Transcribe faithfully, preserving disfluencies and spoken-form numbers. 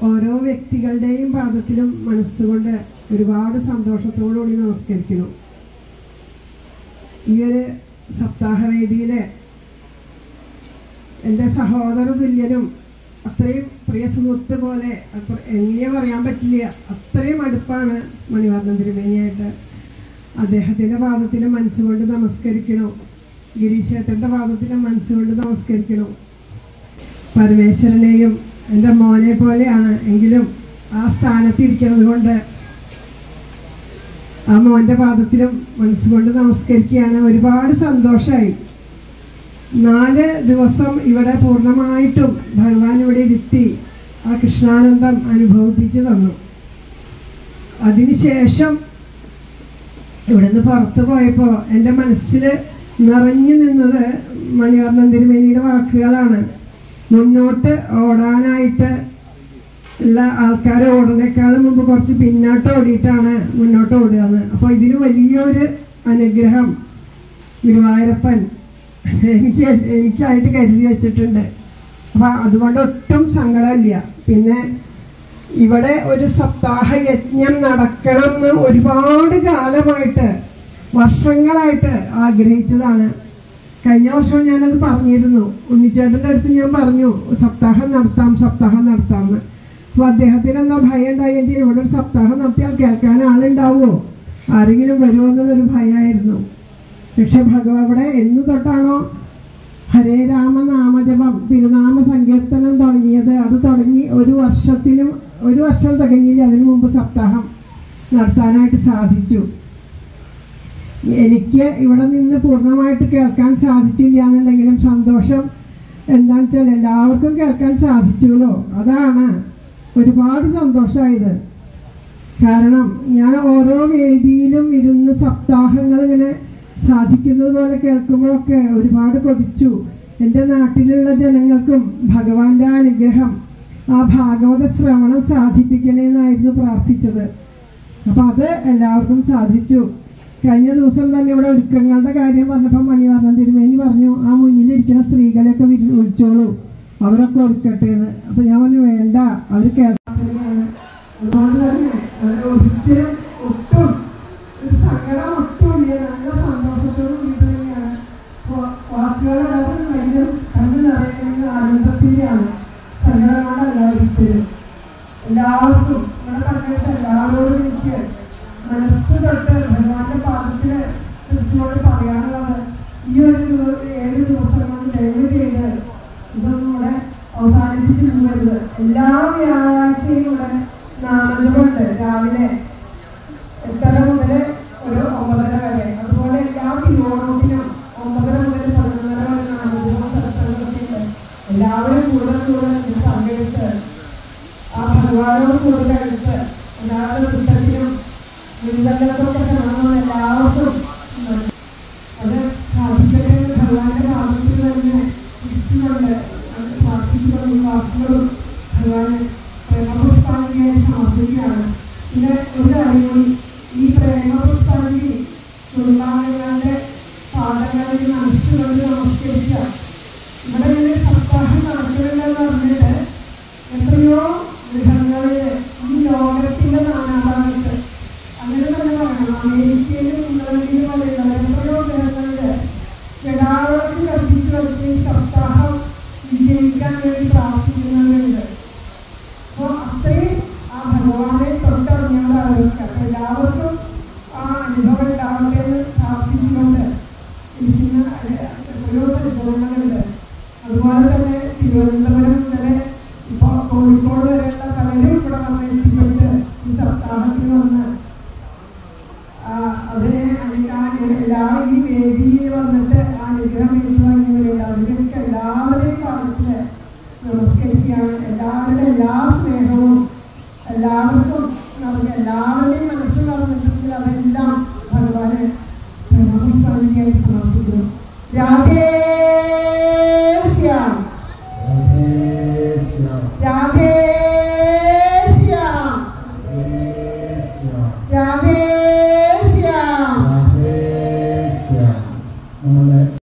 ഓരോ വ്യക്തികളുടെയും പാദത്തിലും മനസ്സുകൊണ്ട് ഒരുപാട് സന്തോഷത്തോടുകൂടി നമസ്കരിക്കുന്നു. ഈ ഒരു സപ്താഹവേദിയിൽ എൻ്റെ സഹോദര തുല്യനും അത്രയും പ്രിയ സുഹൃത്ത് പോലെ അത്ര എങ്ങനെ പറയാൻ പറ്റില്ല, അത്രയും അടുപ്പാണ് മണിവർണ്ണൻ തിരുമേനിയായിട്ട്. അദ്ദേഹത്തിൻ്റെ പാദത്തിലും മനസ്സുകൊണ്ട് നമസ്കരിക്കണു. ഗിരീശേട്ടൻ്റെ പാദത്തിലും മനസ്സുകൊണ്ട് നമസ്കരിക്കണു. പരമേശ്വരനെയും എൻ്റെ മോനെ പോലെയാണ്, എങ്കിലും ആ സ്ഥാനത്തിരിക്കുന്നത് കൊണ്ട് ആ മോൻ്റെ പാദത്തിലും മനസ്സുകൊണ്ട് നമസ്കരിക്കുകയാണ്. ഒരുപാട് സന്തോഷമായി. നാല് ദിവസം ഇവിടെ പൂർണ്ണമായിട്ടും ഭഗവാൻ ഇവിടെ ഇരുത്തി ആ കൃഷ്ണാനന്ദം അനുഭവിപ്പിച്ചു തന്നു. അതിനുശേഷം ഇവിടുന്ന് പുറത്തു പോയപ്പോൾ എൻ്റെ മനസ്സിൽ നിറഞ്ഞു നിന്നത് മണിവർണ്ണൻ തിരുമേനിയുടെ വാക്കുകളാണ്. മുന്നോട്ട് ഓടാനായിട്ട് ഉള്ള ആൾക്കാർ ഓടുന്നേക്കാളും മുമ്പ് കുറച്ച് പിന്നോട്ട് ഓടിയിട്ടാണ് മുന്നോട്ട് ഓടുകയെന്ന്. അപ്പോൾ ഇതിന് വലിയൊരു അനുഗ്രഹം ഗുരുവായൂരപ്പൻ എനിക്ക് എനിക്കായിട്ട് കരുതി വെച്ചിട്ടുണ്ട്. അപ്പം അതുകൊണ്ട് ഒട്ടും സങ്കടമില്ല. പിന്നെ ഇവിടെ ഒരു സപ്താഹ യജ്ഞം നടക്കണം എന്ന് ഒരുപാട് കാലമായിട്ട് വർഷങ്ങളായിട്ട് ആഗ്രഹിച്ചതാണ്. കഴിഞ്ഞ വർഷം ഞാനത് പറഞ്ഞിരുന്നു. ഉണ്ണിച്ചേട്ടൻ്റെ അടുത്ത് ഞാൻ പറഞ്ഞു സപ്താഹം നടത്താം സപ്താഹം നടത്താമെന്ന്. അപ്പോൾ അദ്ദേഹത്തിന് എന്താ ഭയം ഉണ്ടായെങ്കിൽ ഇവിടെ ഒരു സപ്താഹം നടത്തിയാൽ കേൾക്കാൻ ആളുണ്ടാവുമോ, ആരെങ്കിലും വരുമോ എന്നുള്ളൊരു ഭയമായിരുന്നു. പക്ഷെ ഭഗവാൻ ഇവിടെ എന്ന് തൊട്ടാണോ ഹരേ രാമ നാമജപം തിരുനാമ സങ്കീർത്തനം തുടങ്ങിയത്, അത് തുടങ്ങി ഒരു വർഷത്തിനും ഒരു വർഷം തികഞ്ഞില്ല അതിനു മുമ്പ് സപ്താഹം നടത്താനായിട്ട് സാധിച്ചു. എനിക്ക് ഇവിടെ നിന്ന് പൂർണ്ണമായിട്ട് കേൾക്കാൻ സാധിച്ചില്ല എന്നുണ്ടെങ്കിലും സന്തോഷം എന്താണെന്ന് വെച്ചാൽ എല്ലാവർക്കും കേൾക്കാൻ സാധിച്ചുല്ലോ, അതാണ് ഒരുപാട് സന്തോഷമായത്. കാരണം ഞാൻ ഓരോ വേദിയിലും ഇരുന്ന് സപ്താഹങ്ങൾ ഇങ്ങനെ സാധിക്കുന്നത് പോലെ കേൾക്കുമ്പോഴൊക്കെ ഒരുപാട് കൊതിച്ചു. എൻ്റെ നാട്ടിലുള്ള ജനങ്ങൾക്കും ഭഗവാന്റെ അനുഗ്രഹം ആ ഭാഗവത ശ്രവണം സാധിപ്പിക്കണേന്നായിരുന്നു പ്രാർത്ഥിച്ചത്. അപ്പം അത് എല്ലാവർക്കും സാധിച്ചു. കഴിഞ്ഞ ദിവസം തന്നെ ഇവിടെ ഒരുക്കങ്ങളുടെ കാര്യം പറഞ്ഞപ്പോൾ മണിവർണ്ണൻ തിരുമേനി പറഞ്ഞു ആ മുന്നിലിരിക്കുന്ന സ്ത്രീകളെയൊക്കെ വിളിച്ചോളൂ, അവരൊക്കെ ഒരുക്കട്ടെ എന്ന്. അപ്പം ഞാൻ പറഞ്ഞു വേണ്ട, അവർ കേൾക്കാത്തവരാണ്. അതുകൊണ്ട് തന്നെ ഒരിക്കലും ഒട്ടും ഒരു സങ്കടം ഒട്ടുമില്ല, നല്ല സന്തോഷത്തോട് കൂടി തന്നെയാണ്. വാക്കുകളുടെ വലിയ കണ്ണു നിറയുന്ന ആനന്ദത്തിൻ്റെയാണ്, സങ്കടങ്ങളല്ല ഒരിക്കലും. എല്ലാവർക്കും ഇവിടെ പറഞ്ഞിട്ട് എല്ലാവരോടും എനിക്ക് മനസ്സ് തൊട്ട് ഭഗവാന്റെ പാദത്തിൽ തിരിച്ചുകൊണ്ട് പറയാനുള്ളത് ഈ ഒരു ഏഴ് ദിവസം കൊണ്ട് ദയവ് ചെയ്ത് ഇതൊന്നും കൂടെ അവസാനിപ്പിച്ച് പോകരുത്. എല്ലാ വ്യാഴാഴ്ചയും ഇവിടെ നാമജപമുണ്ട്, രാവിലെ എട്ടര മുതൽ ഒരു ഒമ്പതര വരെ. അതുപോലെ എല്ലാ തിരുവോണത്തിനും ഒമ്പതര മുതൽ പതിനൊന്നര വരെ നാമജപം സത്സംഗമൊക്കെ ഉണ്ട്. എല്ലാവരും കൂടെ കൂടെ പങ്കെടുത്ത് ആ ഭഗവാനോട് കൂടുതൽ എടുത്ത് എല്ലാവരുടെ കുറ്റത്തിനും മുൻകരുതലൊക്കെ ശ്രമങ്ങൾ എല്ലാവർക്കും അത് സാധിക്കട്ടെ എന്ന് ഭഗവാന്റെ പാദത്തിൽ തന്നെ തിരിച്ചുകൊണ്ട് പ്രാർത്ഥിച്ചുകൊണ്ട് വാക്കുകളും ഭഗവാന് പ്രേമപുഷ്പാഞ്ജലിയായി സമർപ്പിക്കുകയാണ്. പിന്നെ ഒരു കാര്യം, ഈ പ്രേമപുഷ്പാഞ്ജലി കുടുംബാംഗങ്ങളുടെ പാദങ്ങളിൽ മനസ്സുകൊണ്ട് നമസ്കരിച്ച ഇവിടെ ഇങ്ങനെ സപ്താഹം നടക്കണമെന്ന് പറഞ്ഞിട്ട് എത്രയോ ഗൃഹങ്ങളിൽ ഈ ലോകത്തിന്റെ നാനാഭാഗത്ത് അങ്ങനെ തന്നെ പറയണം, അമേരിക്കയിലും ഇംഗ്ലണ്ടിലും പോലെയുള്ള എത്രയോ ഗൃഹങ്ങളിൽ ഗതാഗതത്തിൽ കൽപ്പിച്ചു വെച്ച് ഈ സപ്താഹം വിജയിക്കാൻ വേണ്ടി പ്രാർത്ഥിക്കുന്നവരുണ്ട്. അപ്പോൾ അത്രയും ആ ഭഗവാനെ തൊട്ടറിഞ്ഞാൽ ആലോചിക്കാം. എല്ലാവർക്കും ആ അനുഭവം ഉണ്ടാവട്ടെ എന്ന് പ്രാർത്ഥിച്ചുകൊണ്ട് ഇരിക്കുന്ന എത്രയോ പരിചരണങ്ങളുണ്ട്. അതുപോലെ തന്നെ തിരുവനന്തപുരം മുതൽ ഇപ്പോൾ കോഴിക്കോട് വരെയുള്ള പലരും ഇവിടെ വന്നെത്തിപ്പെട്ട് ഈ സപ്താഹത്തിൽ വന്ന് അതിനെ എല്ലാ ഈ വേദിയിൽ വന്നിട്ട് അനുഗ്രഹം ഏറ്റുവാങ്ങിയവരുണ്ട്. അവർക്ക് എല്ലാവരുടെയും പാദത്തിൽ നമസ്കരിക്കുകയാണ്. എല്ലാവരുടെ എല്ലാ സ്നേഹവും എല്ലാവർക്കും നമുക്ക് എല്ലാവരും